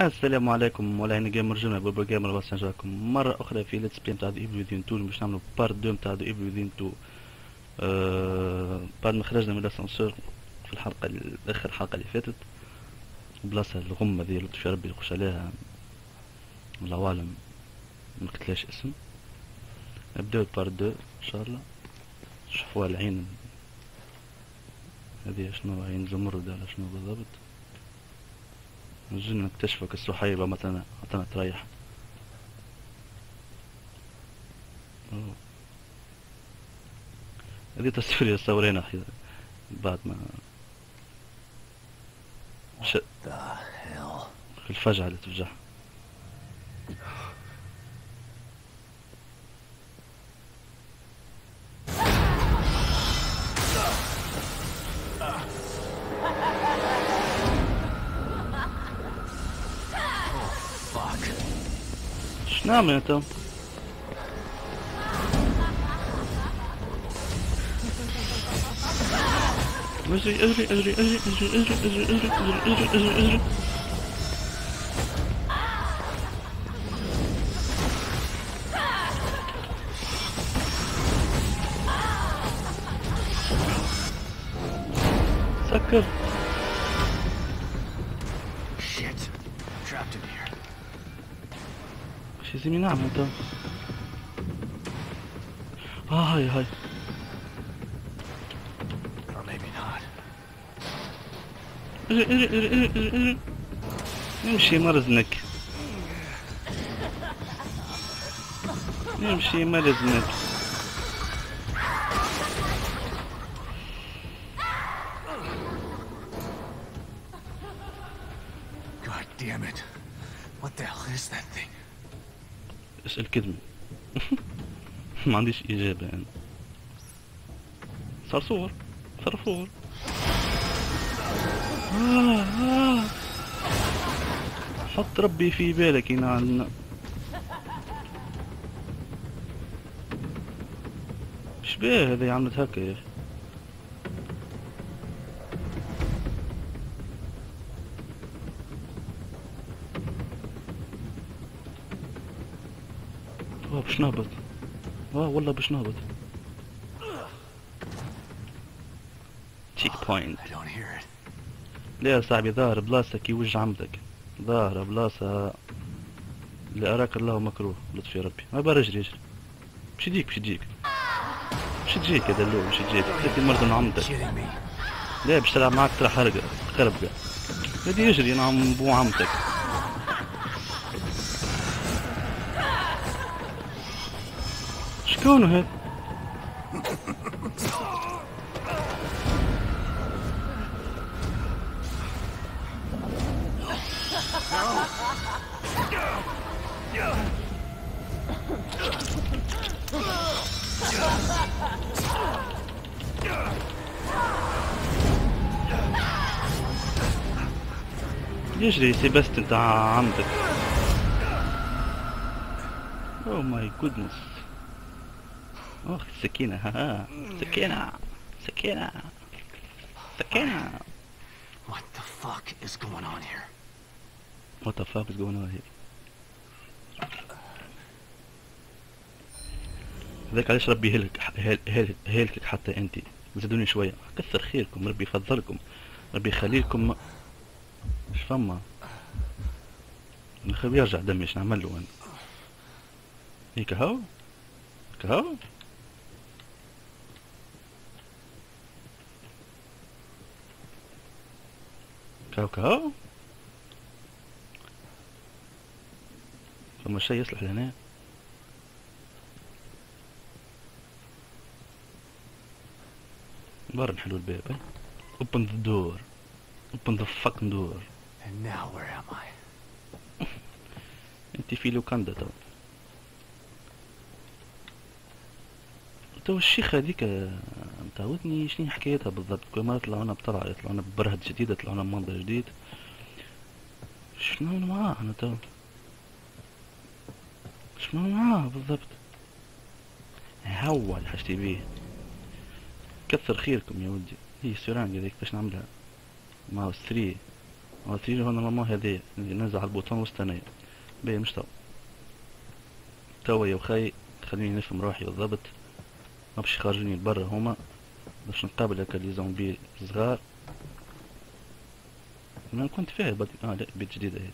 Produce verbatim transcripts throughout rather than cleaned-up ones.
السلام عليكم ولاين جيمر جيمر بابا جيمر، بس نرجعكم مرة أخرى في ليتس بلاي نتاع ذا ايفل وذين تو. باش نعملو بارت دو نتاع ذا ايفل وذين تو. آه بعد ما خرجنا من الاسانسور في الحلقة ال- آخر حلقة اللي فاتت، بلاصة الغمة ذي لطف يا ربي يخش عليها الله أعلم، منكتلاش اسم. نبداو بارت دو إن شاء الله. شوفوها العين هذه شنو، عين زمرد ولا شنو بالضبط؟ نجي نكتشفو كالسحيبة مثلا عطانا تريح. أوه. هذه تصوير اللي صورينا أخي بعد ما ش... The hell? الفجعة اللي تفجعها. Fuck. شنو نعمل انت؟ اجري اجري اجري اجري اجري اجري اجري اجري اجري اجري اجري اجري. سكر. Shit. I'm trapped in here. ايش يزيني نعمل انت؟ اه هاي هاي. Or maybe not. اجري اجري اجري اجري اجري اجري. امشي مرزنك. امشي مرزنك. God damn it. What the hell is that thing? اسأل كدمة. ما عنديش اجابة يعني. صرصور صرفور. آه آه. حط ربي في بالك ينعلنا. شبيه هذي عملت هكا يا اخي؟ اه باش نهبط. اه والله باش نهبط. تشيك بوينت. I don't hear it. لا يا صاحبي، ظاهر بلاصة كي وجه عمتك، ظاهر بلاصة اللي أراك الله مكروه لطفي ربي. ما برا اجري اجري. باش يجيك باش يجيك باش تجيك يا دلو، باش تجيك تأتي مرض من عمتك. Kidding me? لا باش تلعب معاك ترى حرقة خربقة. هادي يجري نعم بو عمتك. شكونه هاد؟ يجري سيباستن تاع عمتك. اوه ماي جودنس. اخ سكينة، ها سكينة سكينة سكينة. What the fuck is going on here? What the fuck is going on here؟ هذاك علاش ربي يهلك هيل- هيلكك حتى انت. زادوني شوية كثر خيركم، ربي يفضلكم، ربي يخليلكم. اش فما؟ نخليه يرجع دمي، اش نعملو انا؟ هيك هاو كهو. كهو كهو. فما شي يصلح لهنا؟ برا نحلو الباب. اه open the door open the fucking door. And now where am I? انت في لوكاندا تو. تو الشيخة هذيك متعودني شنو حكايتها بالضبط؟ كل مرة يطلعونا بطلعة، يطلعونا ببرهد جديدة، يطلعونا بمنظر جديد. شنو معاه انا تو؟ شنو معاه بالضبط؟ هو اللي حشتي بيه. كثر خيركم يا ودي. هي السرانجة ذيك باش نعملها ماوس ثري. تيجي هون نورمالمون هذيا اللي ننزل على البوطون واستنى. باهي مش تو توا يا وخي، خليني نفهم روحي بالضبط. مابش خارجيني لبرا هما باش نقابل هكا لي زومبي صغار. ما كنت فيها بدي اه لا بيت جديدة هذي.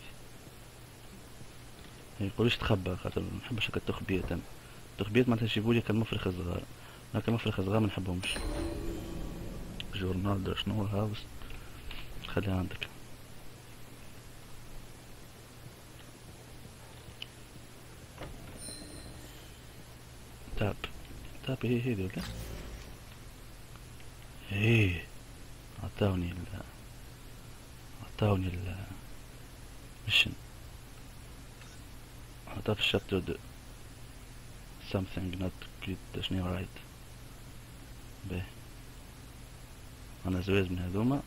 ما يقوليش تخبى خاطر ما نحبش هكا التخبيات انا. التخبيات معناتها يجيبولي هكا المفرخ الصغار، هكا المفرخ الصغار ما نحبهمش. جورنال در شنو هاوس خليها عندك. تاب تاب هي هذي ولا ايه. عطاوني ال عطاوني ال ميشن. عطا في الشابتر دو something not good شنو رايت. باهي عنا زواز من هذوما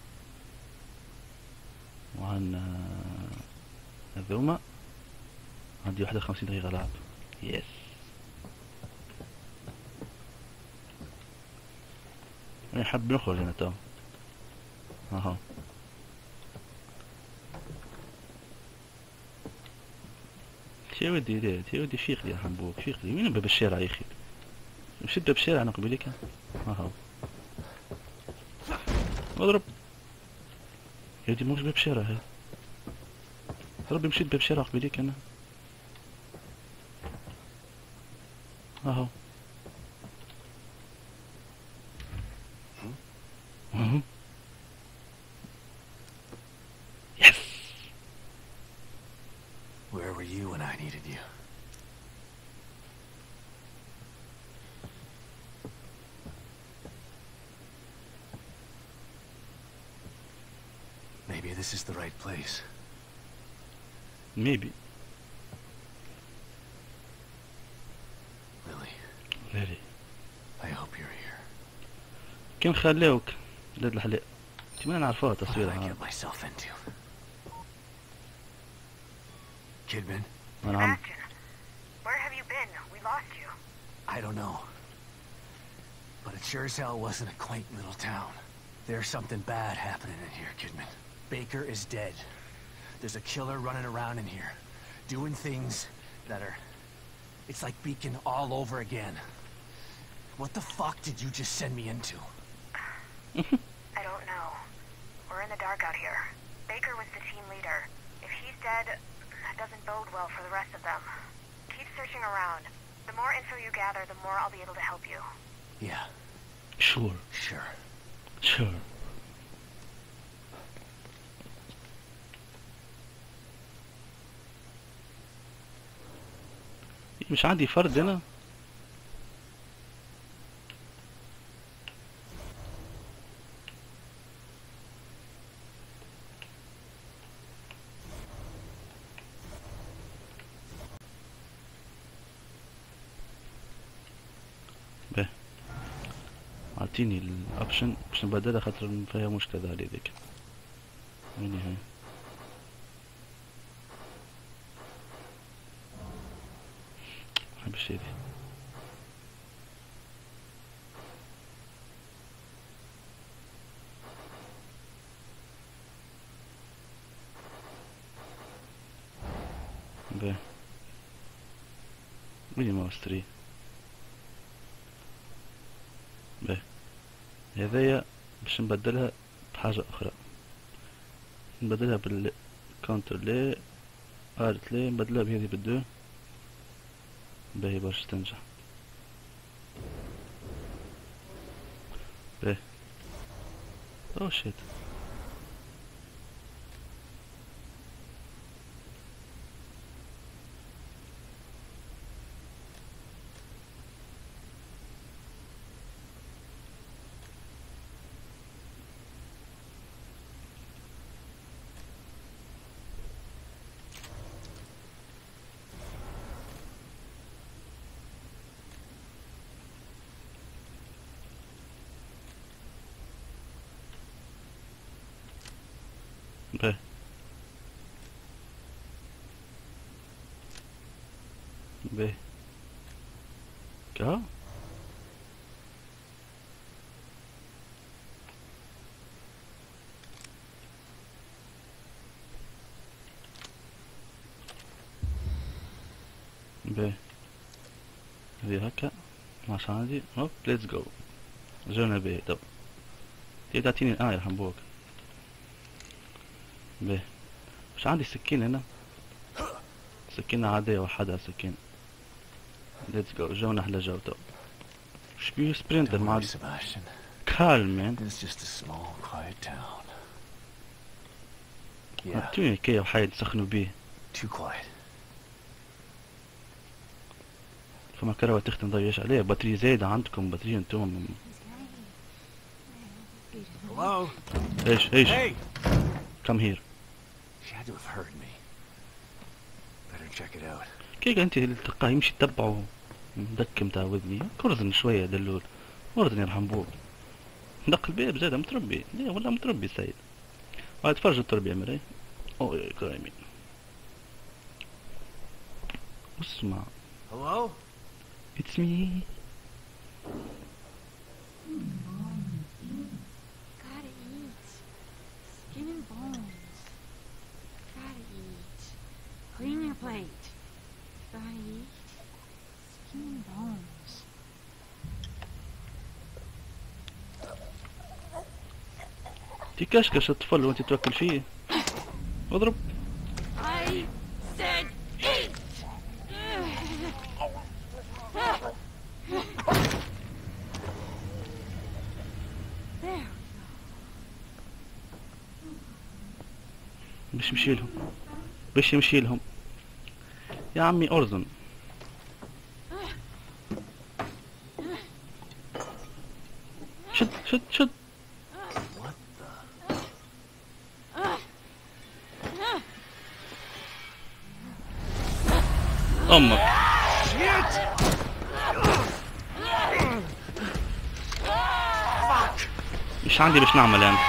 وعنا هذوما. عندي واحدة وخمسين دقيقة لعب. يس انا حاب نخرج انا تو. اها يا ودي ليه يا ودي فيق لي يا حنبوك فيق لي. وين باب الشارع يا اخي؟ مشيت باب الشارع انا قبيلك. اها اضرب يا ودي. موش باب الشارع هاي. ربي مشيت باب الشارع قبيلك انا. اهو اهو يس. Where were you when I needed you? Maybe this is the right place. Maybe. Lily. Lily. I hope you're here. كان خلاوك لاد الحلاق. انت ما نعرفوها What did I تصويرها. get myself into? Kidman? نعم. Sebastian, where have you been? We lost you. I don't know. But it sure as hell wasn't a quaint little town. There's something bad happening in here, Kidman. Baker is dead. There's a killer running around in here, doing things that are... It's like Beacon all over again. What the fuck did you just send me into? I don't know. We're in the dark out here. Baker was the team leader. If he's dead, that doesn't bode well for the rest of them. Keep searching around. The more info you gather, the more I'll be able to help you. Yeah, Sure. sure. Sure. مش عندي فرد هنا. به اعطيني الاوبشن باش نبدلها خاطر فيها مشكلة على ذيك. وين هي؟ محبش هذي. به وين ماوس تري؟ به هذايا باش نبدلها بحاجة أخرى. نبدلها بالكونتر لي ارت لي نبدلها بهذه بالدو. باهي باش تنجح. باهي او شيت. باهي باهي كا باهي هذي هكا ماش عندي هوب ليتس جو جونا باهي تو تي تعطيني اه يرحم بوك باهي مش عندي سكين هنا سكينة عادية وحدها سكين ليتس جو جونا احلى جو تو شبيه سبرينتر Don't مع worry, Sebastian. كالم مان It's just a small, quiet town. Yeah, عطيني كي وحايد نسخنوا بيه too quiet. فما كروة تختم ضيش عليه بطارية زايدة عندكم بطارية انتم Hello? ايش ايش Hey! كم هير She had to have heard me. Better check it out. كيف انت اللي تلقاه يمشي تتبعه مدك متاع وذني كرزن شوية دلول ورزن يرحم بوك دق الباب زاد متربي ليه والله متربي سيد هاي تفرج التربية مري او يا كريمي اسمع Hello? اتس مي Gotta eat. Skin and bones. Gotta eat. Clean your plate. Gotta eat. Skin and bones. تكشكش الطفل وانت توكل فيه اضرب I said eat! There. باش يمشي لهم باش يمشي لهم يا عمي ارزن شد شد شد What the? امك مش عندي باش نعمل انا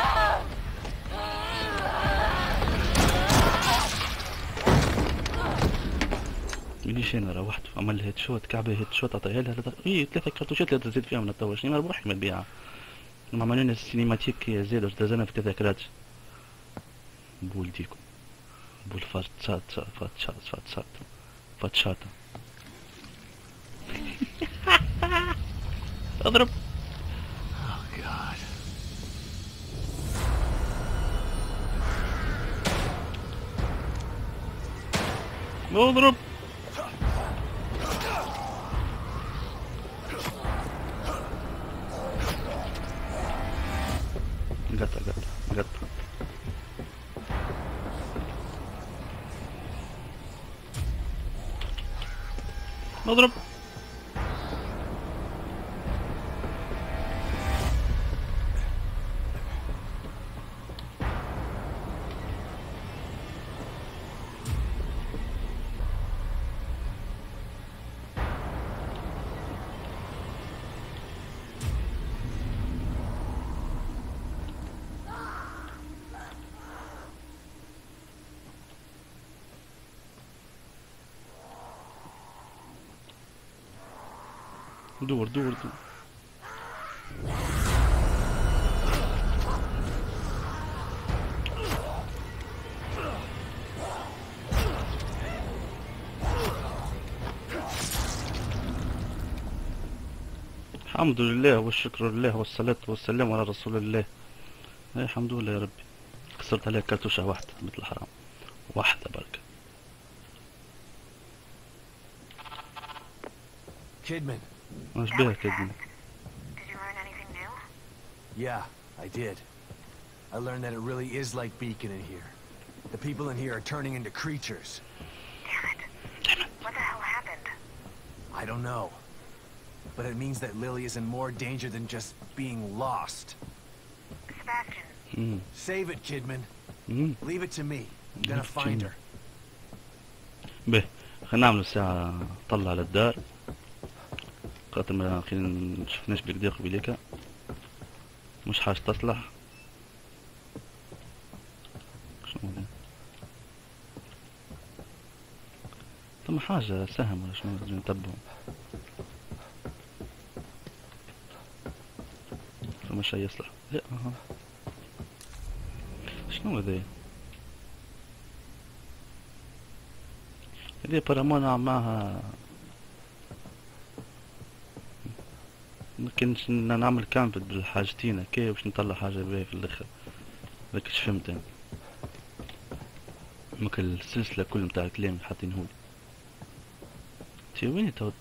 مانيش انا روحت عمل هيد شوت كعبه هيد شوت عطيها لها اي ثلاثة كرتوشات لا تزيد فيها من التوا شنو بروحي ما نبيعها لما عملوا لنا السينماتيك زادوا دزنا في تذاكرات بولديكم بول فاتشات فاتشات فاتشات فاتشات اضرب Oh, God. اضرب قطع قطع قطع اضرب دور دور دور الحمد لله والشكر لله والصلاة والسلام على رسول الله. اي الحمد لله يا ربي. خسرت عليها كرتوشة واحدة مثل الحرام، واحدة بركة. Kidman. ايش بيها كدمة؟ Did you learn anything new? Yeah, I did. I learned that it really is like Beacon in here. The people in here are turning into creatures. Damn it. Damn it. What the hell happened? I don't know. But it means that Lily is in more danger than just being lost. Sebastian, امم Save it, Kidman. امم Leave it to me. I'm gonna Leave it to find me. her. به خلينا نعملوا ساعة طلع على الدار خاطر ما خلينا نشوفناش بكدا قبيليكا، مش حاجة تصلح. شنو هذا؟ ثم حاجة سهم ولا شنو لازم نتبعو. فما شي يصلح. لا اها شنو هذا؟ هذه بارامون نلعب معها، مكنش نعمل كامبت بالحاجتين هكايا باش نطلع حاجة باهية في الاخر. ماكش فهمت انا ماك السلسلة كل متاع الكلام اللي حاطينهولي. تي وين تو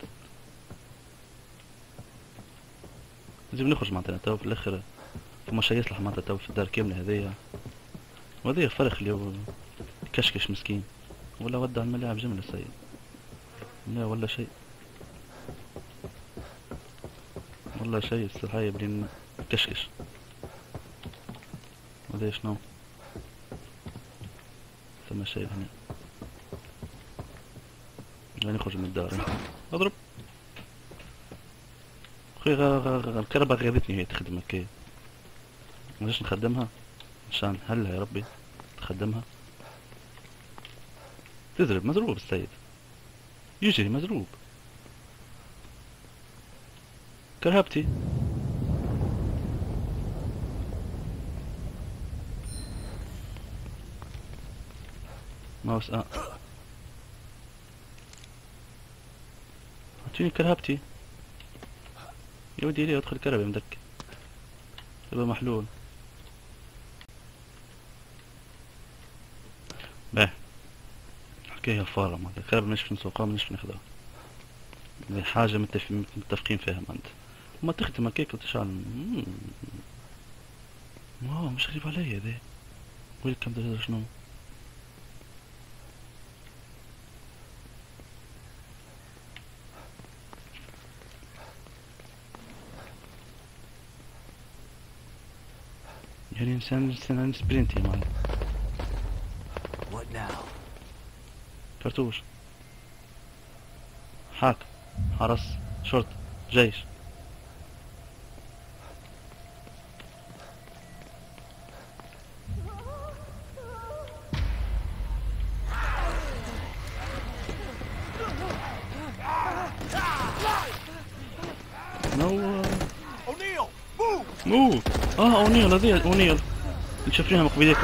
لازم نخرج معناتها تو في الاخر، فما شي يصلح معناتها تو في الدار كاملة هذيا، وهذايا فرخ اللي هو كشكش مسكين، ولا ودع الملاعب جملة السيد، لا ولا شيء والله شيء الصحية بلين كشكش. وهذا شنو ثم شيء هنا، لا نخرج من الدار. اضرب خويا، الكهرباء غيرتني هي تخدم هكايا، ماناش نخدمها عشان هلا يا ربي تخدمها. تضرب مضروب السيد، يجري مضروب. كرهبتي ماوس اه اعطيني كرهبتي يا ودي، ليه ادخل كرهبة مدك يبقى محلول. باه حكاية فارة معناتها الكرهبة مش نسوقها مش ناخدها، هذي حاجة متف... متفقين فيها انت. ما تخدم هكاك وتشعل واو مش غريب عليا ذا. ويلكم ده شنو؟ يعني انسان انسان سبرينتي معي. What now? كرتوش، حاك، حرس، شرطة، جيش. نو O'Neill, move! مو اه اونيل، هذي اونيل اللي شافناها من قبيلك.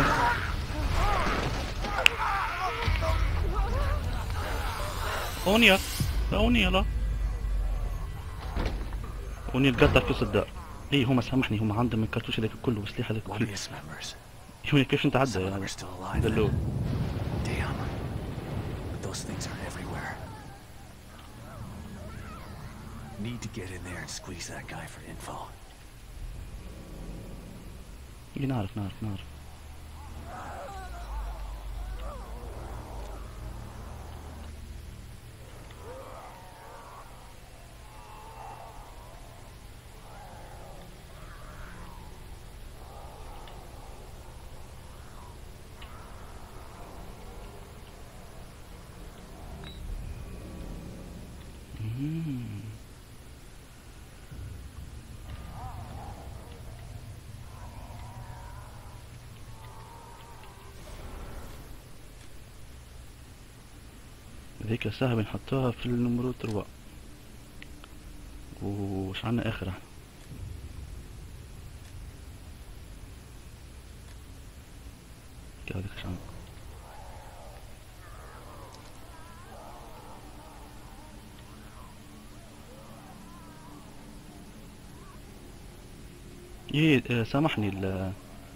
اونيل اونيل اونيل قطع في الدار. اي هما سامحني، هما عندهم الكرتوش هذاك كله والسلاح هذاك كله. Morbius members. يوني كيفاش نتعدى Some of them يعني are still alive. دلو. Damn. But those things are everywhere. Need to get in there and squeeze that guy for info. اي نعرف نعرف نعرف. هذيك الساعة بنحطوها في النمرو تروا. وش عنا اخر احنا؟ هذيك اش عنا؟ ايه آه، سامحني ال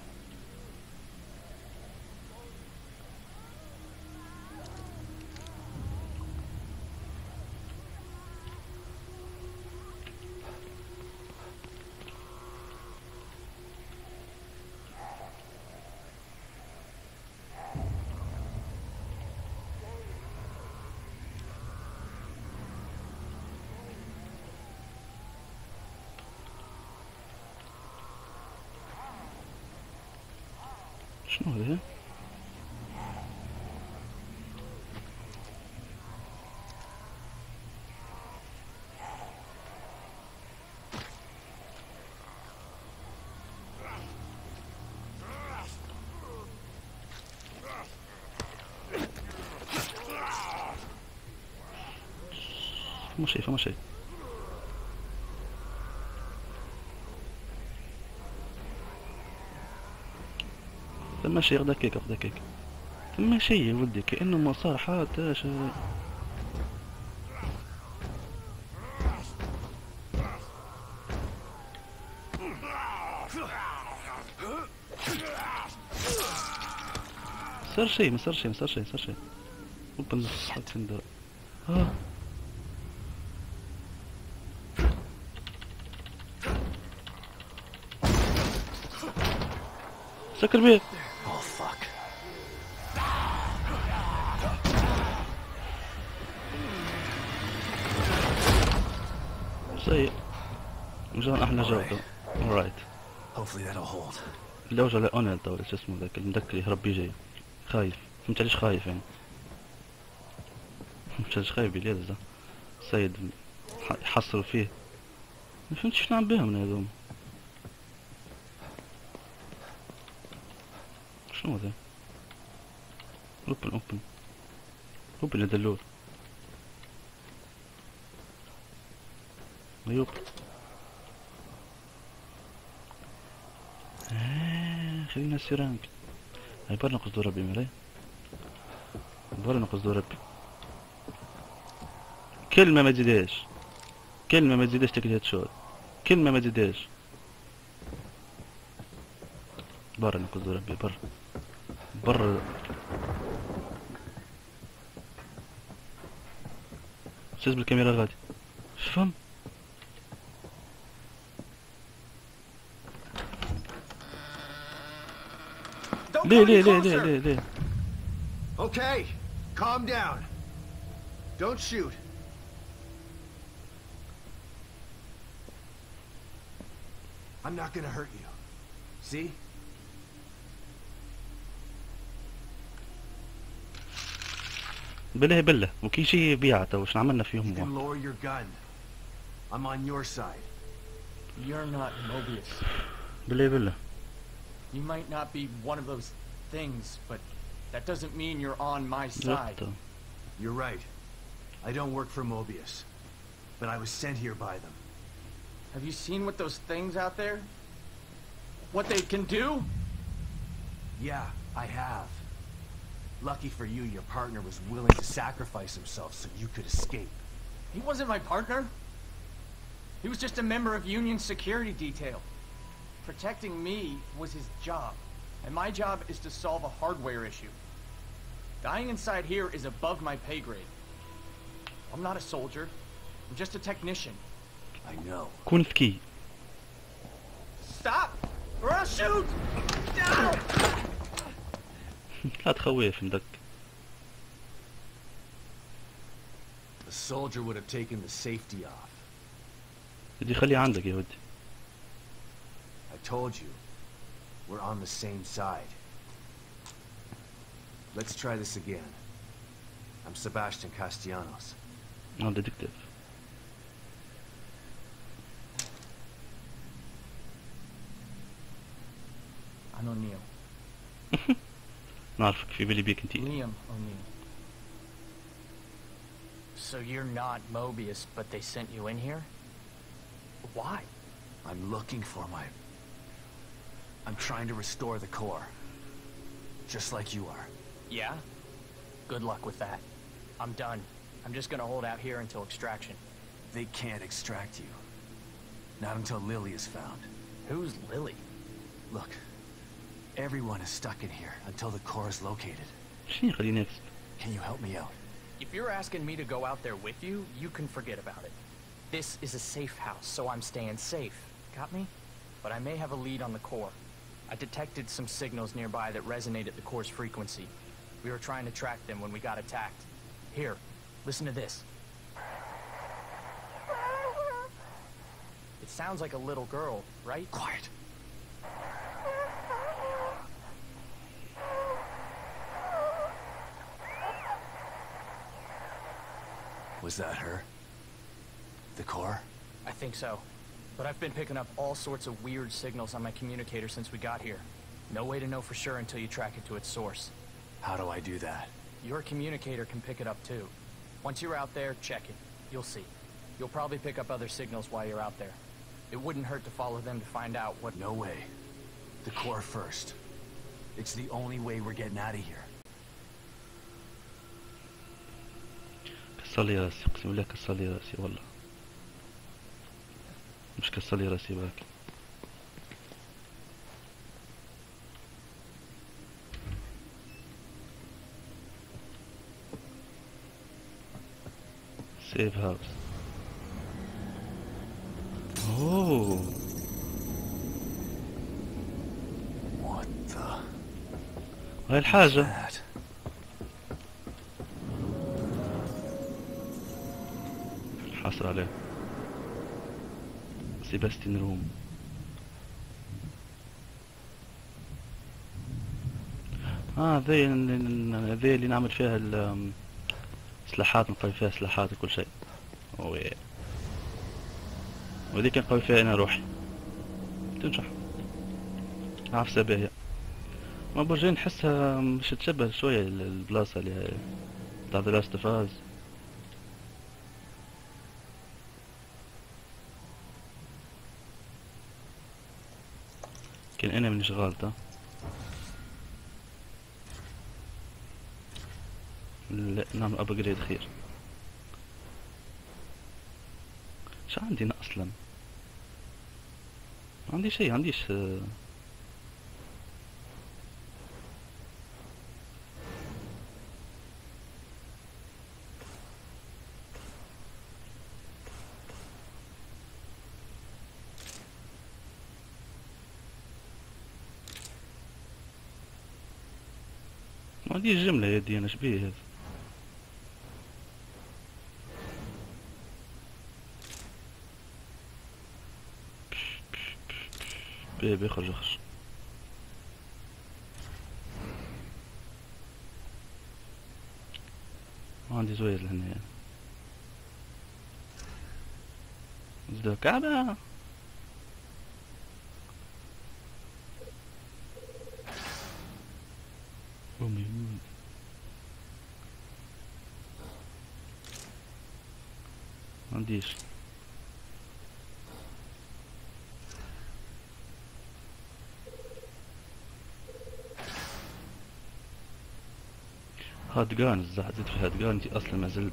شنو هذا؟ فما شيء فما شيء. ثم شيء غدا كيك غدا كيك. ثم شيء يا ولدي كأنه ما صار حتى شيء. صار شيء ما صار شيء ما صار شيء ما صار شيء. اوبن فاكن اه سكر بيه. Oh fuck. سيء. مجان احلى جودة. alright. Hopefully that'll hold. اللي وجه لأونيل تو شو اسمه ذاك المذكر يهرب بيجي. خايف. فهمت ليش خايف يعني. فهمت ليش خايف باليد ذا. سيد يحصروا فيه. ما فهمت شو نعم بهم من هذوم. شنو هذا؟ اوبن اوبن اوبن يا دلول. ايوب. آه خلينا سيرانك. هاي برا نقص دور ربي مري. برا نقص دور ربي. كلمة ما تزيدش. كلمة ما تزيدش تاكل هيد شوت. كلمة ما تزيدش. برا نقص دور ربي برا. برا. شوف بالكاميرا غادي. فهم؟ ليه ليه ليه ليه ليه ليه Okay, calm down. Don't shoot. I'm not gonna hurt you. See? بالله بالله وكي شي بيعته وش عملنا You فيهم can واحد. lower your gun. I'm on your side. You're not Mobius. بالله بالله. You might not be one of those things, but that doesn't mean you're on my side. زبطة. You're right. I don't work for Mobius, but I was sent here by them. Have you seen what those things out there? What they can do? Yeah, I have. Lucky for you, your partner was willing to sacrifice himself so you could escape. He wasn't my partner. He was just a member of Union security detail. Protecting me was his job, and my job is to solve a hardware issue. Dying inside here is above my pay grade. I'm not a soldier. I'm just a technician. I know. كون ذكي. Stop! Or I'll shoot! No! لا تخوف مدك. The soldier would have taken the safety off. بدي خليه عندك يا ودي. I told you, we're on the same side. Let's try this again. I'm Sebastian Castellanos. I'm detective. I'm O'Neill. نعرفك في بالي بيك انتي. Liam O'Neill. So you're not Mobius, but they sent you in here? Why? I'm looking for my... I'm trying to restore the core. Just like you are. Yeah? Good luck with that. I'm done. I'm just gonna hold out here until extraction. They can't extract you. Not until Lily is found. Who's Lily? Look, everyone is stuck in here until the core is located. شنو خليني أكس. Can you help me out? If you're asking me to go out there with you, you can forget about it. This is a safe house, so I'm staying safe. Got me? But I may have a lead on the core. I detected some signals nearby that resonate at the core's frequency. We were trying to track them when we got attacked. Here, listen to this. It sounds like a little girl, right? Quiet. Was that her? The core? I think so. But I've been picking up all sorts of weird signals on my communicator since we got here. No way to know for sure until you track it to its source. How do I do that? Your communicator can pick it up too. Once you're out there, check it. You'll see. You'll probably pick up other signals while you're out there. It wouldn't hurt to follow them to find out what... No way. The core first. It's the only way we're getting out of here. كسر لي راسي اقسم بالله كسر لي راسي والله. مش كسر لي راسي باك. سيف هاوس. اوه What the? هاي الحاجة. That? حاصل عليه سيباستين روم. اه ذي ذي اللي نعمل فيها السلاحات، نقوي فيها سلاحات وكل شيء. اوه وذيك نقوي فيها انا روحي تنجح. عفسة باهية. ما برجع نحسها مش تشبه شوية البلاصة اللي هي بتاع ذا لاست اوف اس. كان انا منيش غالطة. لا نعمل ابجريد خير. شو عندي انا اصلا؟ ما عندي شيء، عنديش آه ما عنديش جملة يدي انا. شبيه هذا؟ بيه بيخرج اخرج. ما عندي زويز لهنا. زدو كعبة. أمي ما عنديش. هاد جان الزحزت في هاد جان انتي اصلا ما زلت.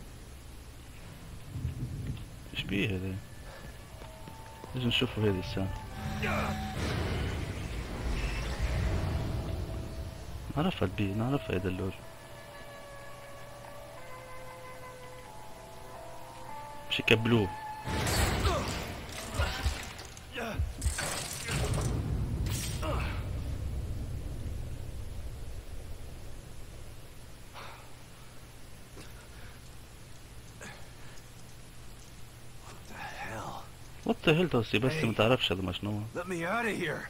ايش بيه هذا؟ لازم نشوفوا هذه الساعة. نعرفها البي، نعرفها هذا اللول. مش يكبلوه. وات ذا هيل توصي بس ما تعرفش هذا ما شنو. Let me out of here.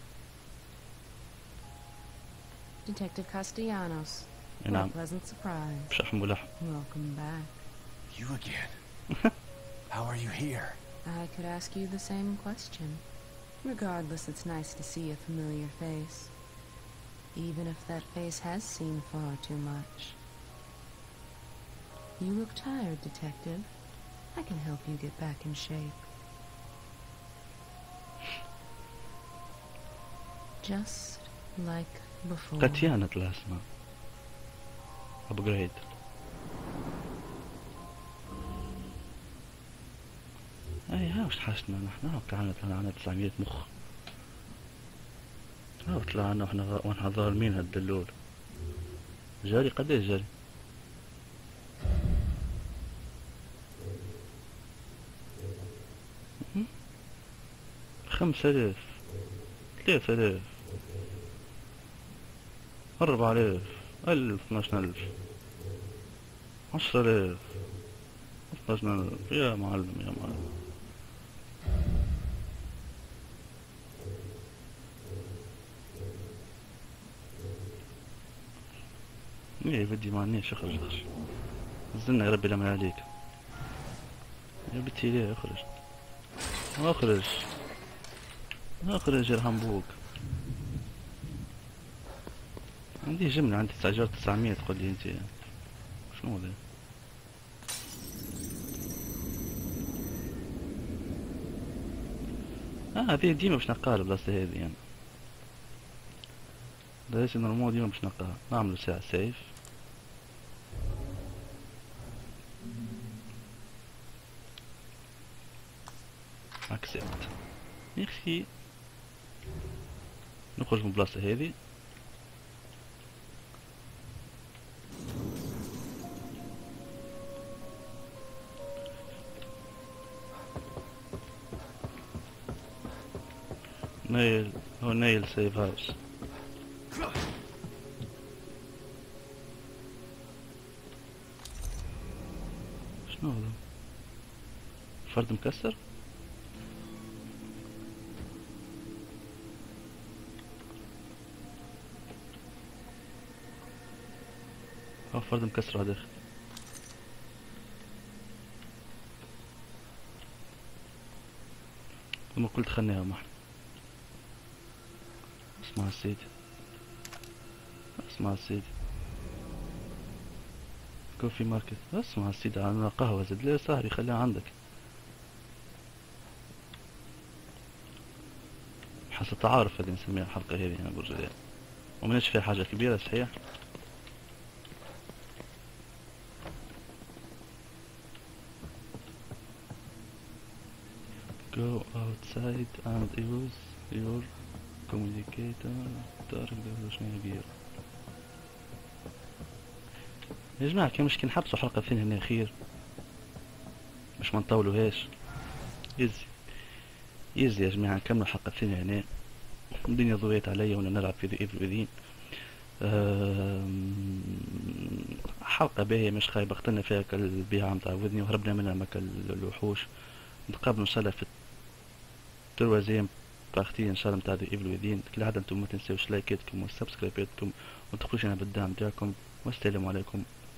Detective Castellanos. What a نعم pleasant surprise. بشحم ولحم. Welcome back. You again? How are you here? I could ask you the same question. Regardless, it's nice to see a familiar face. Even if that face has seen far too much. You look tired, Detective. I can help you get back in shape. Just like before. تاتيانا طلع اسمها. ابجريد. اي ها وش حشنا نحنا كانت لنا تسعمية مخ. ها طلعنا واحنا واحنا ظالمين هالدلول. جاري قديش جاري؟ خمسة آلاف، ثلاثة آلاف، أربعة آلاف، ألف، اثناش ألف، عشرة آلاف، اثناش ألف. يا معلم يا معلم. ايه بدي معنيش اخرج اخرج. نزلنا يا ربي لمن عليك. يا بنتي ليه اخرج اخرج اخرج يرحم بوك. عندي جملة، عندي استعجار تسعمية تقول لي انت شنو ذا؟ اه هذه ديما باش نلقاها البلاصة هذي يعني. ليش نورمال ديما باش نلقاها. نعملو ساعة سيف. اكسبت. يخي نخرج من البلاصة هذي. نايل هو نايل سيف هاوس. شنو هذا؟ فرد مكسر؟ هو فرد مكسر هذا. ثم قلت خلنيها محن. اسمع السيد، اسمع السيد، كوفي ماركت. اسمع السيد، عندنا قهوة زد ليه سهري، خليها عندك. حسب تعارف هذه نسميها الحلقة هذه هنا برجلين، ومناش فيها حاجة كبيرة صحيح. Go outside and use your communicator. تارك ده شنو يبير يا جماعة؟ كان مش كنحبسوا حلقة ثانية هنا خير، مش ما نطولوهاش. يزي يزي يا جماعة، نكملوا حلقة ثانية هنا. الدنيا ضويت عليا وانا نلعب في ذا ايفل وذين. حلقة باهية مش خايبة، اخترنا فيها كالبيعة متاع وذني وهربنا منها مكا الوحوش. نتقابلوا ان شاء الله في التروازيام بارتي ان شاء الله متاع ذا ايفل وذين. كل عادة انتم ما تنساوش لايكاتكم وسبسكرايباتكم، وما تبخلوش على بالدعم تاعكم. والسلام عليكم